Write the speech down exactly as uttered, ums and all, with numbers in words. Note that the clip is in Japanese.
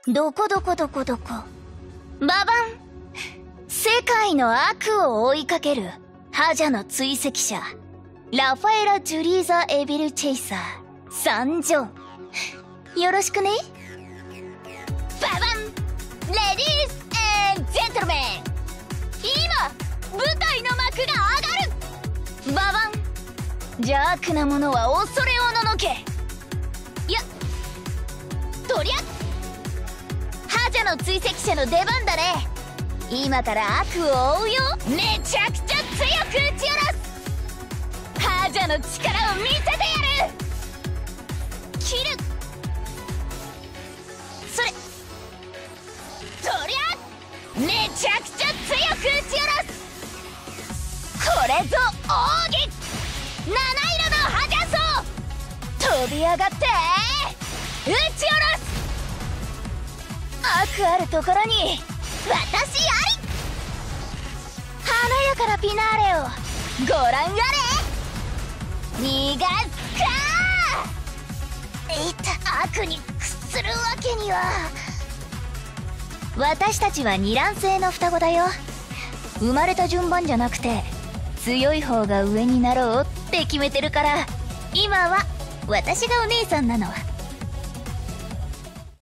どこどこどこどこ。ババン。世界の悪を追いかける覇者の追跡者、ラファエラ・ジュリーザ・エビル・チェイサー参上。よろしくね。ババン。レディース&ジェントルメン、今舞台の幕が上がる。ババン。邪悪なものは恐れおののけ。いや、とりゃ覇者の追跡者の出番だね。今から悪を追うよ。めちゃくちゃ強く打ち下ろす。覇者の力を見せてやる。切る。それ。とりゃめちゃくちゃ強く打ち下ろす。これぞ奥義。七色の覇者層、飛び上がって打ち下ろす。悪あるところに私あり。華やかなピナーレをご覧あれ。逃がすか。いった悪に屈するわけには。私たちは二卵性の双子だよ。生まれた順番じゃなくて強い方が上になろうって決めてるから、今は私がお姉さんなのは